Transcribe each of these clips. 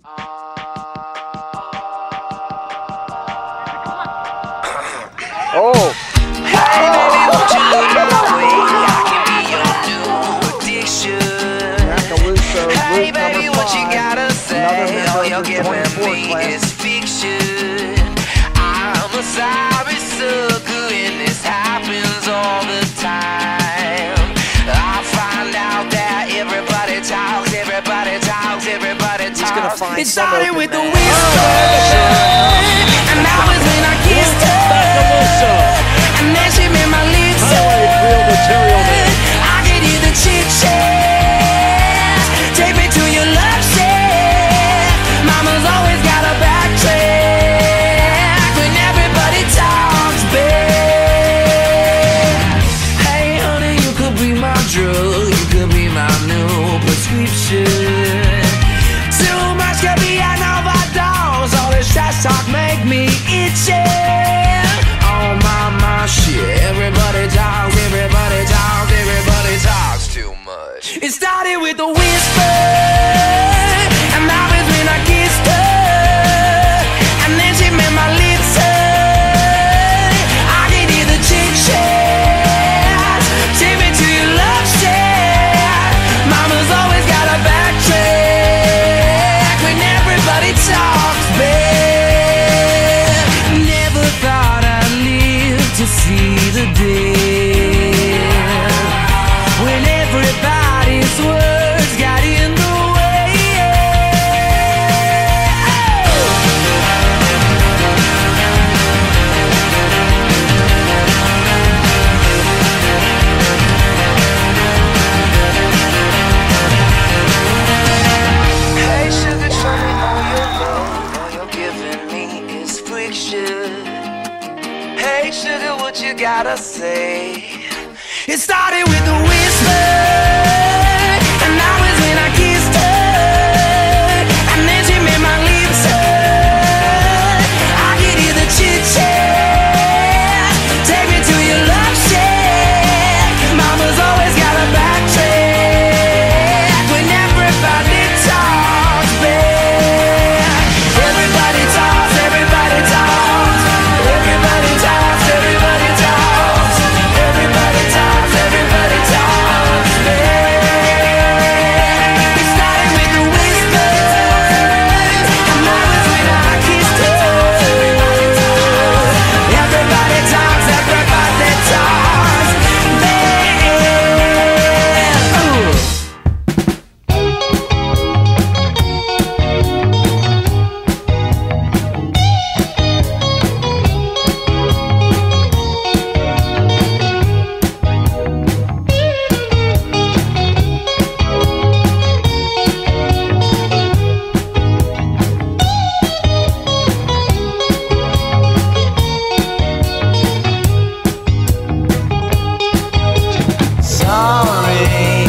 Oh! Hey baby, won't you lead the way? I can be your new addiction. Hey baby, what you gotta say? All you're giving me is fiction. I'm a sorry sucker and this happens all the time. I find out that everybody talks, everybody talks, everybody talks. It started with the whisper, and that was when I kissed her. And then she made my lips I could hear the chit-chat. Take me to your love shack. Mama's always got a backtrack when everybody talks back. Hey honey, you could be my drug, you could be my new prescription. Too much could be an overdose. All this trash talk make me itchy. Shit, everybody talks, everybody talks, everybody talks too much. It started with a whisper, and that was when I kissed her. And then she made my lips hurt. I could hear the chit-chat. Take me to your love shack. Mama's always got a backtrack when everybody talks back. Never thought I'd live to see the day when everybody's words got in the way. Hey sugar, show me all your love. All you're giving me is friction. Hey sugar, what you gotta say? It started with a whisper, and that was when I kissed her. And then she made my lips hurt. I could hear the chit-chat. Take me to your love shack. Mama's always got a backtrack when everybody talks back. Everybody talks, everybody talks. Everybody talks, everybody talks. Everybody talks, everybody talks back. It started with a whisper, and that was when I kissed her. Everybody talks, everybody talks back. Ooh. Sorry,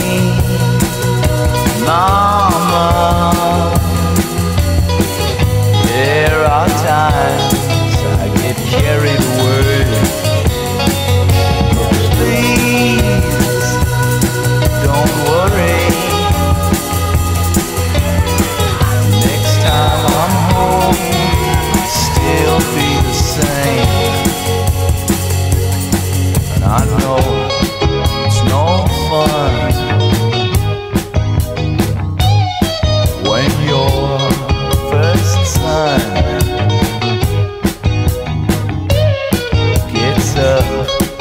Mama. There are times I get carried away. Please, don't worry. Next time I'm home, I'll still be the same. And I know it's no fun when your first son gets up